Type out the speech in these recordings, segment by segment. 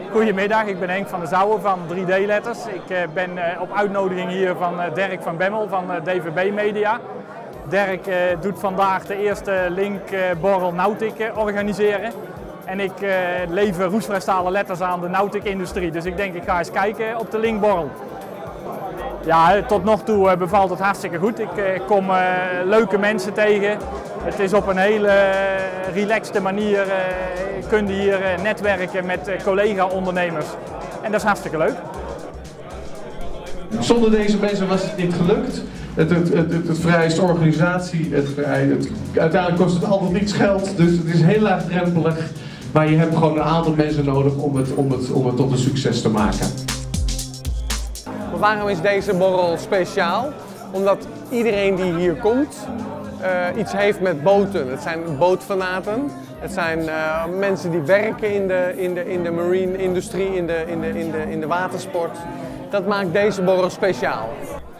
Goedemiddag, ik ben Henk van der Zouwen van 3D Letters. Ik ben op uitnodiging hier van Dirk van Bemmel van DVB Media. Dirk doet vandaag de eerste linkborrel Nautic organiseren. En ik lever roestvrijstalen letters aan de Nautic-industrie. Dus ik denk ik ga eens kijken op de linkborrel. Ja, tot nog toe bevalt het hartstikke goed. Ik kom leuke mensen tegen. Het is op een hele relaxte manier kun je hier netwerken met collega-ondernemers. En dat is hartstikke leuk. Zonder deze mensen was het niet gelukt. Het vereist organisatie, uiteindelijk kost het altijd iets geld, dus het is heel laagdrempelig. Maar je hebt gewoon een aantal mensen nodig om het tot een succes te maken. Waarom is deze borrel speciaal? Omdat iedereen die hier komt iets heeft met boten. Het zijn bootfanaten. Het zijn mensen die werken in de marine industrie, in de watersport. Dat maakt deze borrel speciaal.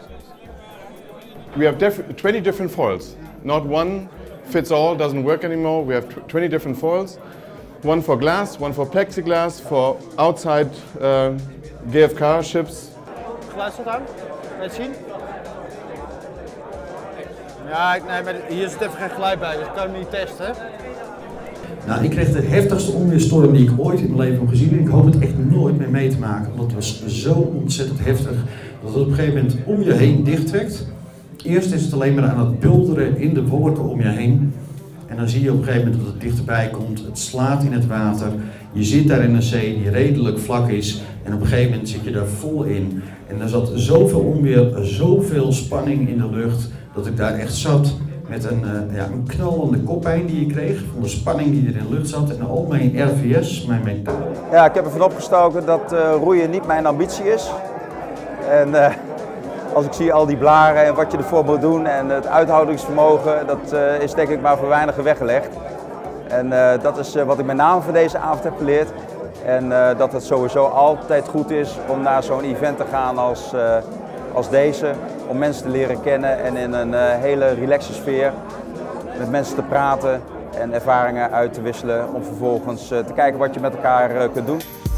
We have 20 different foils. Not one fits all, doesn't work anymore. We have 20 different foils. One for glass, one for plexiglass, for outside GFK ships. Geluid staat aan. Kan je het zien? Ja, nee, maar hier zit even geen geluid bij, dus ik kan hem niet testen. Nou, ik kreeg de heftigste onweerstorm die ik ooit in mijn leven heb gezien. En ik hoop het echt nooit meer mee te maken, want het was zo ontzettend heftig dat het op een gegeven moment om je heen dichttrekt. Eerst is het alleen maar aan het bulderen in de wolken om je heen. En dan zie je op een gegeven moment dat het dichterbij komt. Het slaat in het water. Je zit daar in een zee die redelijk vlak is. En op een gegeven moment zit je daar vol in. En er zat zoveel onweer, zoveel spanning in de lucht, dat ik daar echt zat met een knallende koppijn die je kreeg. Van de spanning die er in de lucht zat. En al mijn RVS, mijn metaal. Ja, ik heb ervan opgestoken dat roeien niet mijn ambitie is. En als ik zie al die blaren en wat je ervoor moet doen en het uithoudingsvermogen, dat is denk ik maar voor weinigen weggelegd. En dat is wat ik met name van deze avond heb geleerd. En dat het sowieso altijd goed is om naar zo'n event te gaan als deze. Om mensen te leren kennen en in een hele relaxe sfeer met mensen te praten en ervaringen uit te wisselen. Om vervolgens te kijken wat je met elkaar kunt doen.